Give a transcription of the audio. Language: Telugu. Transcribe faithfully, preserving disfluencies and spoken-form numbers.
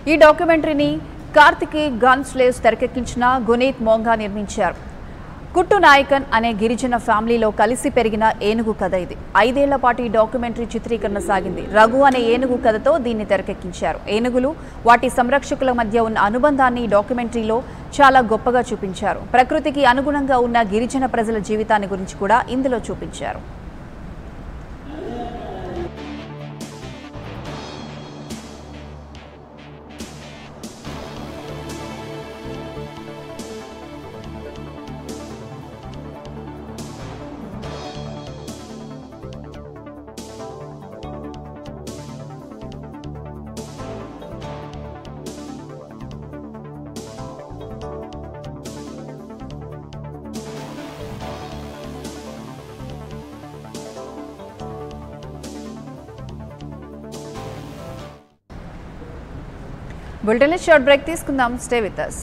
ఈ డాక్యుమెంటరీని కార్తికి గన్ స్లేవ్స్ తెరకెక్కించిన గునీత్ మోంగా నిర్మించారు. కుట్టు నాయకన్ అనే గిరిజన ఫ్యామిలీలో కలిసి పెరిగిన ఏనుగు కథ ఇది. ఐదేళ్ల పాటు ఈ డాక్యుమెంటరీ చిత్రీకరణ సాగింది. రఘు అనే ఏనుగు కథతో దీన్ని తెరకెక్కించారు. ఏనుగులు వాటి సంరక్షకుల మధ్య ఉన్న అనుబంధాన్ని ఈ డాక్యుమెంటరీలో చాలా గొప్పగా చూపించారు. ప్రకృతికి అనుగుణంగా ఉన్న గిరిజన ప్రజల జీవితాన్ని గురించి కూడా ఇందులో చూపించారు. బులెటిన్లో షార్ట్ బ్రేక్ తీసుకుందాం. Stay with us.